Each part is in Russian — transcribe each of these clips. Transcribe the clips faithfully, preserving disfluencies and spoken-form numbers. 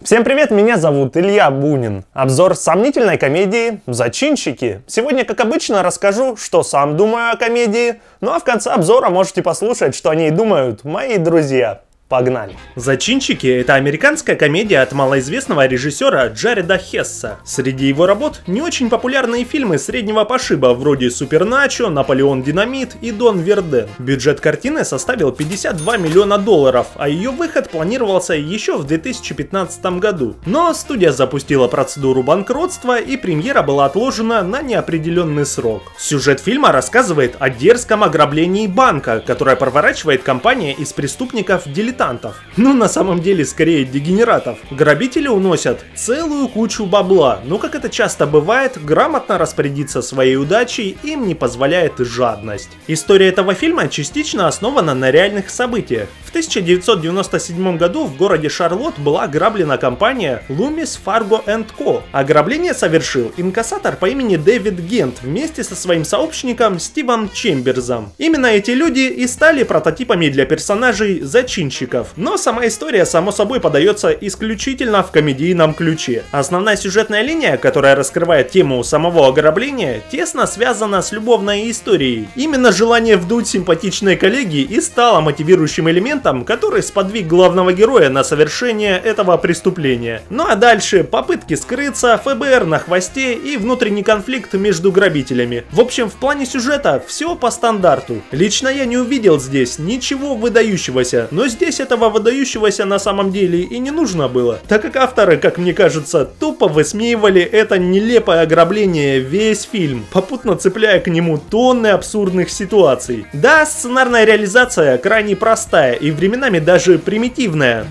Всем привет, меня зовут Илья Бунин. Обзор сомнительной комедии «Зачинщики». Сегодня, как обычно, расскажу, что сам думаю о комедии, ну а в конце обзора можете послушать, что о ней думают мои друзья. Погнали! «Зачинщики» — это американская комедия от малоизвестного режиссера Джареда Хесса. Среди его работ не очень популярные фильмы среднего пошиба, вроде «Суперначо», «Наполеон Динамит» и «Дон Верден». Бюджет картины составил пятьдесят два миллиона долларов, а ее выход планировался еще в две тысячи пятнадцатом году. Но студия запустила процедуру банкротства, и премьера была отложена на неопределенный срок. Сюжет фильма рассказывает о дерзком ограблении банка, которое проворачивает компания из преступников-дилетантов. Ну, на самом деле, скорее дегенератов. Грабители уносят целую кучу бабла, но, как это часто бывает, грамотно распорядиться своей удачей им не позволяет жадность. История этого фильма частично основана на реальных событиях. В тысяча девятьсот девяносто седьмом году в городе Шарлотт была ограблена компания Loomis Fargo энд Co. Ограбление совершил инкассатор по имени Дэвид Гент вместе со своим сообщником Стивом Чемберзом. Именно эти люди и стали прототипами для персонажей зачинщиков. Но сама история, само собой, подается исключительно в комедийном ключе. Основная сюжетная линия, которая раскрывает тему самого ограбления, тесно связана с любовной историей. Именно желание вдуть симпатичной коллеги и стало мотивирующим элементом, который сподвиг главного героя на совершение этого преступления. Ну а дальше попытки скрыться, эф бэ эр на хвосте и внутренний конфликт между грабителями. В общем, в плане сюжета все по стандарту. Лично я не увидел здесь ничего выдающегося, но здесь этого выдающегося на самом деле и не нужно было, так как авторы, как мне кажется, тупо высмеивали это нелепое ограбление весь фильм, попутно цепляя к нему тонны абсурдных ситуаций. Да, сценарная реализация крайне простая и временами даже примитивная.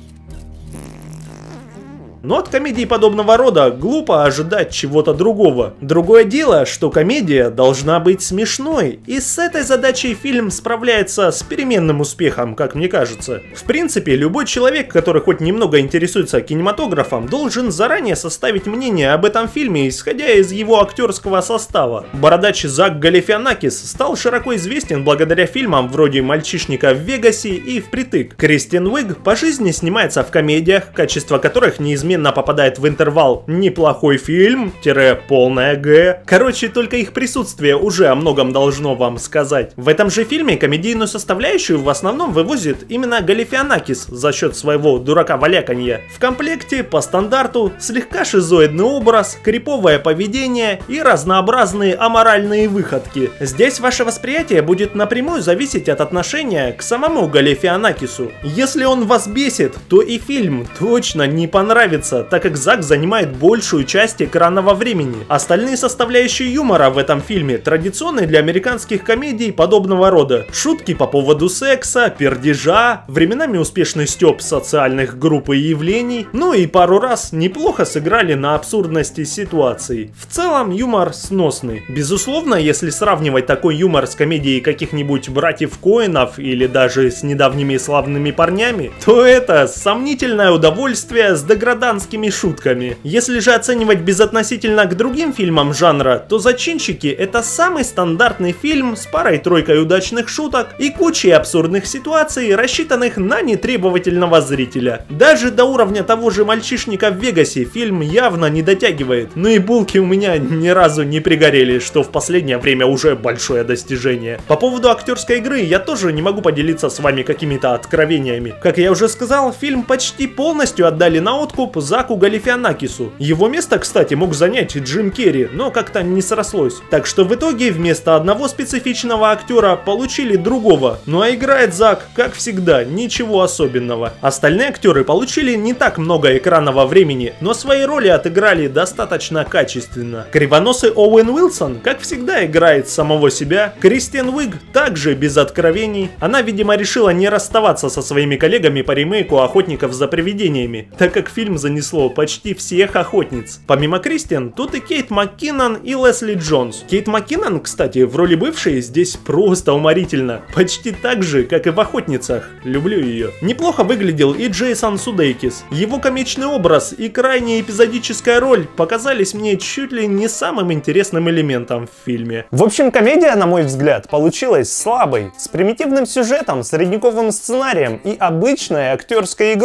Но от комедии подобного рода глупо ожидать чего-то другого. Другое дело, что комедия должна быть смешной, и с этой задачей фильм справляется с переменным успехом, как мне кажется. В принципе, любой человек, который хоть немного интересуется кинематографом, должен заранее составить мнение об этом фильме, исходя из его актерского состава. Бородач Зак Галифианакис стал широко известен благодаря фильмам вроде «Мальчишника в Вегасе» и «Впритык». Кристен Уиг по жизни снимается в комедиях, качество которых неизменно попадает в интервал «неплохой фильм-полная Г». Короче, только их присутствие уже о многом должно вам сказать. В этом же фильме комедийную составляющую в основном вывозит именно Галифианакис за счет своего дурака-валяканья. В комплекте, по стандарту, слегка шизоидный образ, криповое поведение и разнообразные аморальные выходки. Здесь ваше восприятие будет напрямую зависеть от отношения к самому Галифианакису. Если он вас бесит, то и фильм точно не понравится, так как Зак занимает большую часть экранного времени. Остальные составляющие юмора в этом фильме традиционные для американских комедий подобного рода. Шутки по поводу секса, пердежа, временами успешный стёб социальных групп и явлений, ну и пару раз неплохо сыграли на абсурдности ситуаций. В целом юмор сносный. Безусловно, если сравнивать такой юмор с комедией каких-нибудь братьев Коэнов или даже с недавними славными парнями, то это сомнительное удовольствие с деграданскими шутками. Если же оценивать безотносительно к другим фильмам жанра, то «Зачинщики» — это самый стандартный фильм с парой-тройкой удачных шуток и кучей абсурдных ситуаций, рассчитанных на нетребовательного зрителя. Даже до уровня того же «Мальчишника в Вегасе» фильм явно не дотягивает, но и булки у меня ни разу не пригорели, что в последнее время уже большое достижение. По поводу актерской игры я тоже не могу поделиться с вами какими-то откровениями. Как я уже сказал, фильм почти полностью отдали на откуп Заку Галифианакису. Его место, кстати, мог занять Джим Керри, но как-то не срослось. Так что в итоге вместо одного специфичного актера получили другого. Ну а играет Зак, как всегда, ничего особенного. Остальные актеры получили не так много экранного времени, но свои роли отыграли достаточно качественно. Кривоносый Оуэн Уилсон, как всегда, играет самого себя. Кристен Уиг также без откровений. Она, видимо, решила не расставаться со своими коллегами по ремейку «Охотников за привидениями», так как фильм занесло почти всех охотниц. Помимо Кристен, тут и Кейт МакКиннон и Лесли Джонс. Кейт МакКиннон, кстати, в роли бывшей здесь просто уморительно. Почти так же, как и в «Охотницах». Люблю ее. Неплохо выглядел и Джейсон Судейкис. Его комичный образ и крайне эпизодическая роль показались мне чуть ли не самым интересным элементом в фильме. В общем, комедия, на мой взгляд, получилась слабой, с примитивным сюжетом, средневековым сценарием и обычной актерской игрой.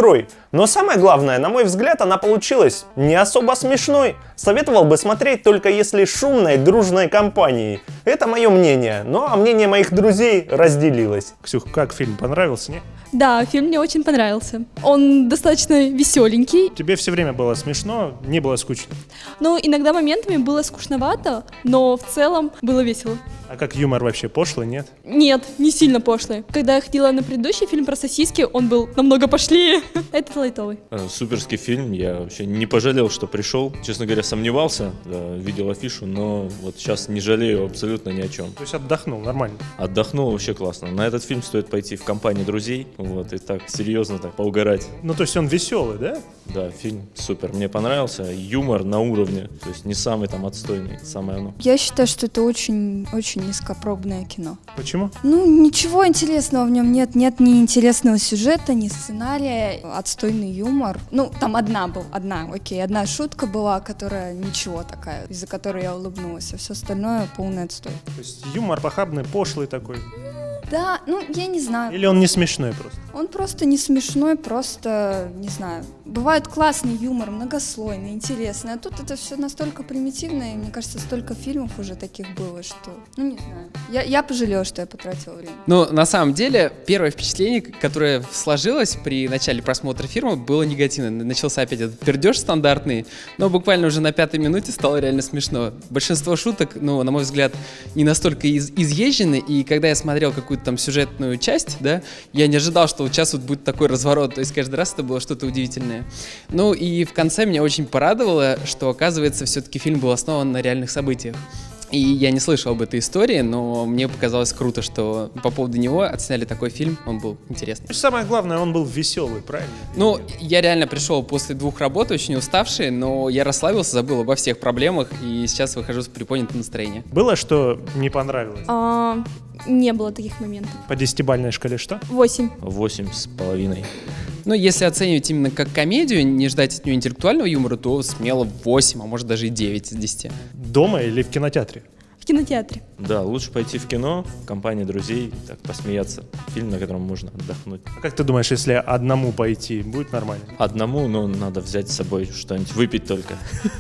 Но самое главное, на мой взгляд, она получилась не особо смешной. Советовал бы смотреть только если шумной, дружной компанией. Это мое мнение, ну а мнение моих друзей разделилось. Ксюх, как фильм, понравился, не? Да, фильм мне очень понравился. Он достаточно веселенький. Тебе все время было смешно, не было скучно? Ну, иногда моментами было скучновато, но в целом было весело. А как юмор вообще, пошлый, нет? Нет, не сильно пошлый. Когда я ходила на предыдущий фильм про сосиски, он был намного пошлее. Это лайтовый. Суперский фильм, я вообще не пожалел, что пришел. Честно говоря, сомневался, да, видел афишу, но вот сейчас не жалею абсолютно ни о чем. То есть отдохнул, нормально? Отдохнул вообще классно. На этот фильм стоит пойти в компании друзей, вот, и так серьезно так поугарать. Ну, то есть он веселый, да? Да, фильм супер, мне понравился. Юмор на уровне, то есть не самый там отстойный, самое оно. Я считаю, что это очень, очень низкопробное кино. Почему? Ну, ничего интересного в нем нет. Нет ни интересного сюжета, ни сценария. Отстойный юмор. Ну, там одна была, одна, окей, одна шутка была, которая ничего такая, из-за которой я улыбнулась, а все остальное полный отстой. То есть юмор похабный, пошлый такой? Да, ну, я не знаю. Или он не смешной просто? Он просто не смешной, просто, не знаю. Бывает классный юмор, многослойный, интересный, а тут это все настолько примитивно, и мне кажется, столько фильмов уже таких было, что, ну, не знаю. Я, я пожалела, что я потратила время. Ну, на самом деле, первое впечатление, которое сложилось при начале просмотра фильма, было негативное. Начался опять этот пердеж стандартный, но буквально уже на пятой минуте стало реально смешно. Большинство шуток, ну, на мой взгляд, не настолько из- изъезжены, и когда я смотрел какую-то там сюжетную часть, да, я не ожидал, что вот сейчас вот будет такой разворот, то есть каждый раз это было что-то удивительное. Ну и в конце меня очень порадовало, что, оказывается, все-таки фильм был основан на реальных событиях. И я не слышал об этой истории, но мне показалось круто, что по поводу него отсняли такой фильм, он был интересный. Самое главное, он был веселый, правильно? Ну, я реально пришел после двух работ, очень уставший, но я расслабился, забыл обо всех проблемах, и сейчас выхожу с приподнятым настроением. Было, что не понравилось? А, не было таких моментов. По десятибалльной шкале что? Восемь. Восемь с половиной. Но если оценивать именно как комедию, не ждать от нее интеллектуального юмора, то смело восемь, а может даже и девять из десяти. Дома или в кинотеатре? В кинотеатре. Да, лучше пойти в кино, в компании друзей, так посмеяться. Фильм, на котором можно отдохнуть. А как ты думаешь, если одному пойти, будет нормально? Одному, но надо взять с собой что-нибудь, выпить только.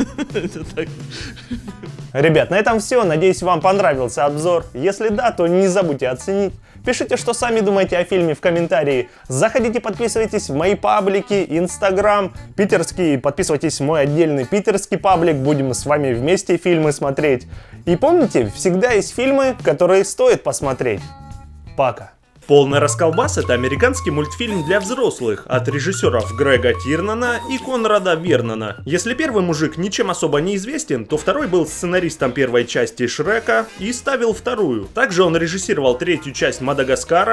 Это так. Ребят, на этом все. Надеюсь, вам понравился обзор. Если да, то не забудьте оценить. Пишите, что сами думаете о фильме в комментарии. Заходите, подписывайтесь в мои паблики, Инстаграм, питерский. Подписывайтесь в мой отдельный питерский паблик. Будем с вами вместе фильмы смотреть. И помните, всегда есть фильмы, которые стоит посмотреть. Пока. «Полный расколбас» — это американский мультфильм для взрослых от режиссеров Грега Кирнана и Конрада Вернона. Если первый мужик ничем особо не известен, то второй был сценаристом первой части Шрека и ставил вторую. Также он режиссировал третью часть Мадагаскара